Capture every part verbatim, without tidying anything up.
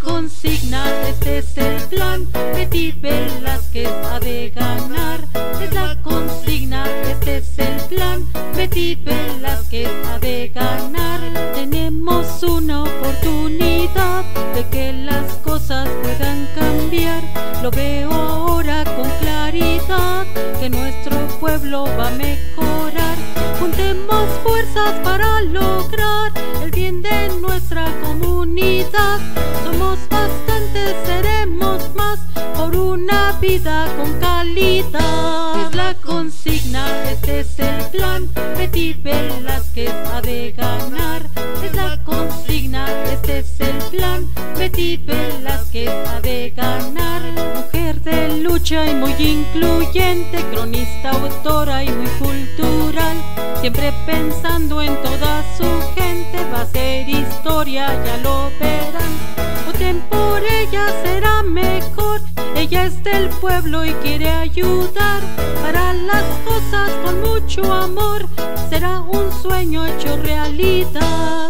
consigna, este es el plan. Betty Velázquez ha de ganar. Es la consigna, este es el plan. Betty Velázquez ha de ganar. Tenemos una oportunidad de que las cosas puedan cambiar. Lo veo ahora con claridad, que nuestro pueblo va a mejorar. Juntemos fuerzas para lograr el bien de nuestra comunidad. Somos bastantes, seremos más, por una vida con calidad. Es la consigna, este es el plan. Betty Velázquez ha de ganar. Es la consigna, este es el plan. Betty Velázquez ha de ganar. Mujer de lucha y muy incluyente, cronista, autora y muy cultural, siempre pensando en toda su gente, va a ser historia, ya lo verán. Voten por ella, será mejor. Ella es del pueblo y quiere ayudar. Hará las cosas con mucho amor, será un sueño hecho realidad.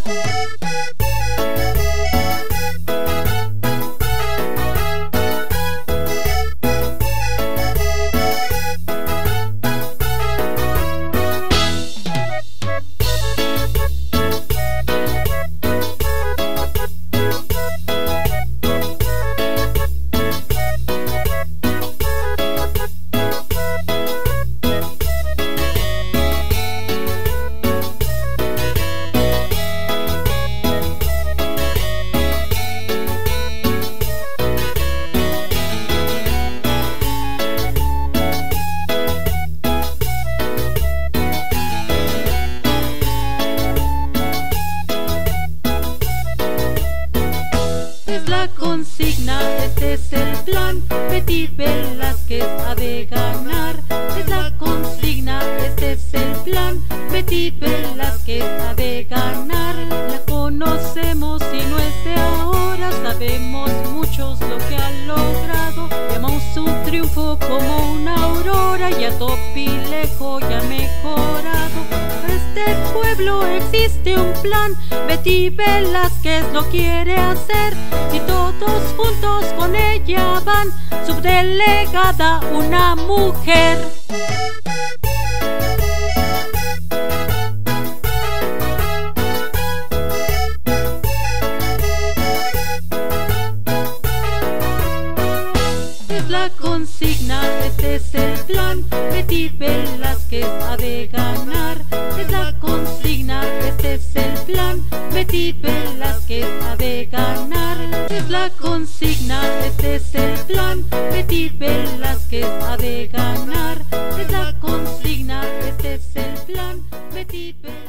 La consigna, este es el plan. Betty Velázquez ha de ganar. Es la consigna, este es el plan. Betty Velázquez ha de ganar. La conocemos y no es de ahora, sabemos muchos lo que ha logrado. Llamamos su triunfo como una aurora y a Topilejo ya ha mejorado. Para este pueblo existe un plan, Betty Velázquez lo quiere hacer. Y todos juntos con ella van, subdelegada una mujer. Es la consigna, este es el plan. Betty Velázquez ha de ganar. Es la consigna, este es el plan. Betty Velázquez ha de ganar. Es la consigna, este es el plan. Betty Velázquez ha de ganar. Es la consigna, este es el plan. Betty Velázquez